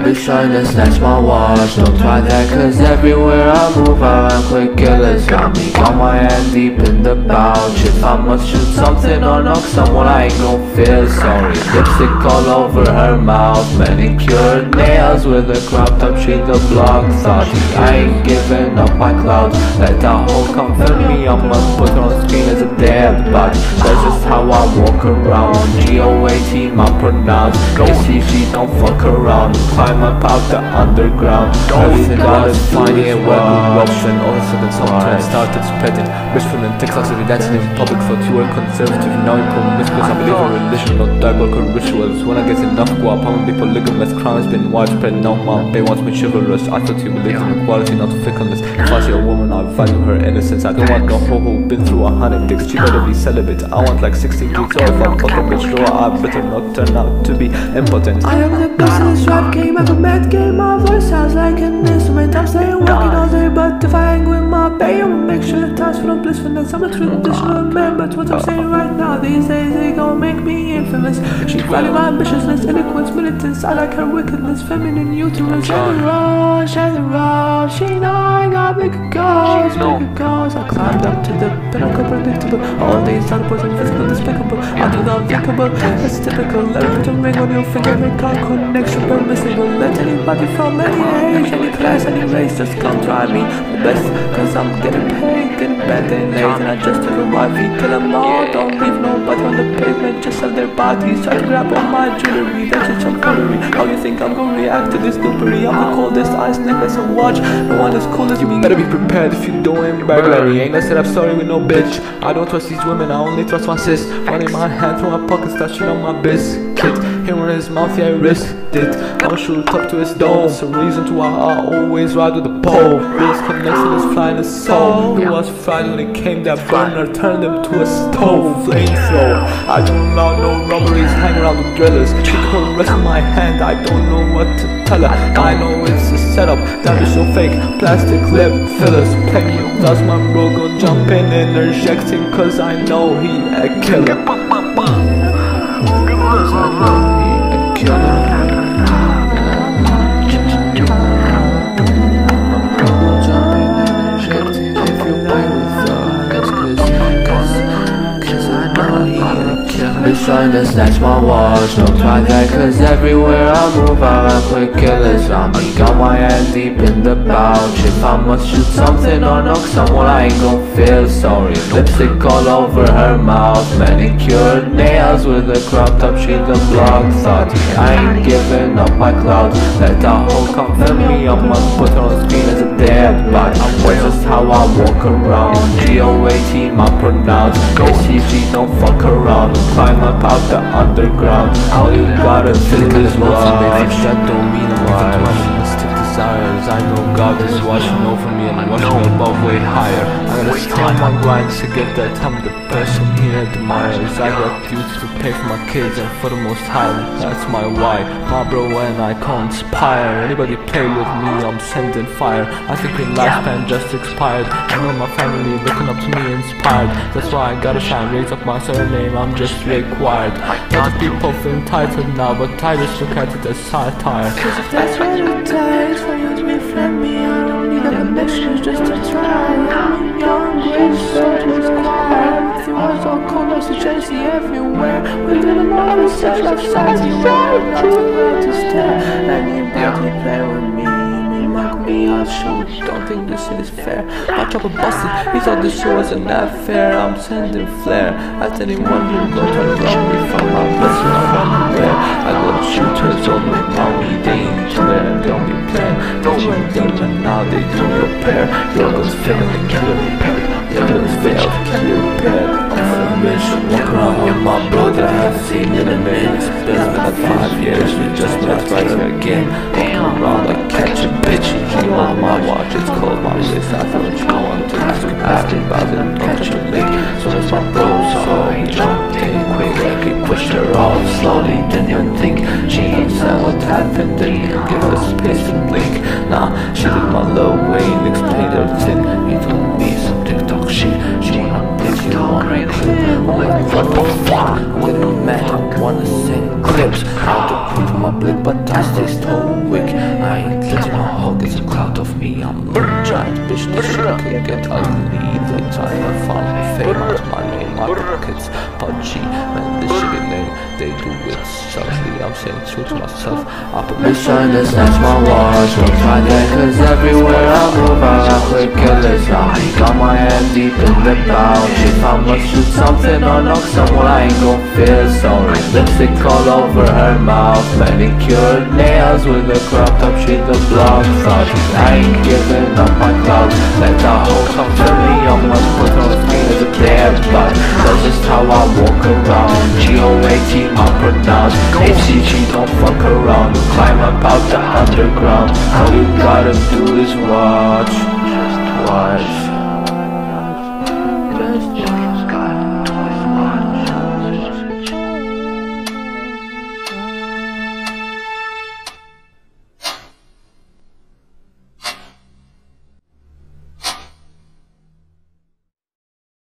Bitch trying to snatch my watch, don't try that cause everywhere I move I run quick killers. Got me, got my hand deep in the pouch. If I must shoot something or knock someone I ain't gon' feel sorry. Lipstick all over her mouth, manicured nails with a crop top, she the block. Thought I ain't giving up my clout, let that hoe comfort me, I'ma put her on screen as a dead body. That's just how I walk around, G-O-A-T my pronounce. A-C-G don't fuck around, climb up out the underground. Everything I was finding it well corruption. All of a sudden some trend started spreading. Rich from in Texas, if you're dancing in public, thought you were conservative, now you promiscuous. I believe in religion, not diabolical rituals. When I get enough go up, I'm be polygamous. Crime's been widespread, now my bae wants me chivalrous. I thought you believed in equality, not fickleness. If I see a woman, I value her innocence. I don't want no ho-ho, been through 100 dicks. She better be celibate, I want like 16 kids. Or if I fuck a bitch, though I better not turn out to be impotent. I am the best in this rap game ever met. Game my voice sounds like an instrument. I'm staying working all day, but if I hang with my bae, I'ma make sure the time's full of blissfulness. I'm a traditional man, but what I'm saying right now, these days they gon' make me infamous. She value my ambitiousness, eloquence, militance. I like her wickedness, feminine uterus. And the rush, she know I got bigger goals, bigger goals. I climbed up to the pinnacle, predictable. All these other boys are physical, despicable. I do the unthinkable, that's typical. Let her put a ring on your finger, make our connection permissible. Let anybody from any age, any class, any race just come try me the best, cause I'm getting paid, getting better and late. And I just took a wifey, kill them all, don't leave nobody on the pavement, just sell their bodies. Try to grab all my jewelry, that's just some foolery. How you think I'm gonna react to this dupery? I'm the coldest ice necklace and watch, no one as cold as me. Better be prepared if you doing burglary. Ain't gonna set up story with no bitch. I don't trust these women, I only trust my sis. Running my hand through my pockets, touching on my biscuit. Him in his mouth, yeah, I risked it. I'll shoot up to his dome. It's a reason to why I always ride with the pole. This connection is flying a soul. He was fried when it came, that burner turned him to a stove. Flamethrower. I don't allow no robberies, hang around with drillers. She could rest my hand, I don't know what to tell her. I know it's a setup, that is so fake. Plastic lip fillers, playing you. That's my bro, go jumping and interjecting, cause I know he a killer. Cause I know he a killer. Bitch trying to snatch my watch, don't try that cause everywhere I move I run quick killers. On me, got my hand deep in the pouch. If I must shoot something or knock someone I ain't gon' feel sorry. Lipstick all over her mouth, manicured nails with a crop top, she the block. Thought I ain't giving up my clout, let that hoe comfort me, I'ma put her on screen as a dead body. That's just how I walk around, G-O-A-T my pronounce. A-C-G don't fuck around, climb up out the underground. All you gotta feel is rush. That don't mean I'm much. Stick desires, I know God is watching over me and watching me above way higher. I gotta stay on my grind to get that I'm the person he admires. I got duties to pay for my kids and for the most high, that's my why. My bro and I conspire. Anybody play with me, I'm sending fire. I think your lifespan just expired. I know my family looking up to me inspired. That's why I gotta shine, raise up my surname, I'm just required. Lot of people feel entitled now, but I just look at it as satire. Cause if that's what it takes for you to befriend me, I don't need a connection just to try. I'm a young rich soldier's choir. If you was all cold, I suggest you everywhere. We live in all the such life sides, you are not allowed to stare. Anybody play with me, mock me, I'll shoot. Don't think this shit is fair. My chopper busted, he thought this shit wasn't that fair. I'm sending flare at anyone who go to run me from my blessing. I run away, I got shooters all around me. They ain't playing, don't be playing. Don't you ain't demon now, they do repair. Your guns fail and can you repair? Your guns fail, can you repair? I'm on a mission, walk around with my brother. I've seen in a minute, it's been about 5 years. We just met right here again. Walking around like catch a bitch. You on my watch, it's cold, my wrist. I thought you want to ask about it and catch a lick. So it's my bro, so he jumped in quick. He pushed her off slowly, didn't even think. She understand what happened, didn't even give us space to blink. Nah, she did my low way and explained everything. He told me some TikTok shit. She wanna play you wanna clip. I'm like, what the fuck? I'm getting mad, I wanna send clips. How to prove my blick, but I stay stoic. I ain't letting my hoe get a clout of me. I'm a giant bitch, this shit could get ugly. They try to find me fame out of money in my pockets. Pudgy, man, this shit get lame. They do it subtly, I'm saying true to myself. I put Bitch trying to snatch my watch, don't try that, cause everywhere I move I got quick killers on me. Got my hand deep in the pouch. If I must shoot something or knock someone, I ain't gon' feel sorry. Lipstick all over her mouth, manicured nails with a cropped up shit the block thought. I ain't giving up my clout, let that hoe come to me. I'm gonna put on screen as a dead bud. That's just how I walk around. G-O-A-T I pronounce. HCG don't fuck around. Climb up out the underground. All you gotta do is watch.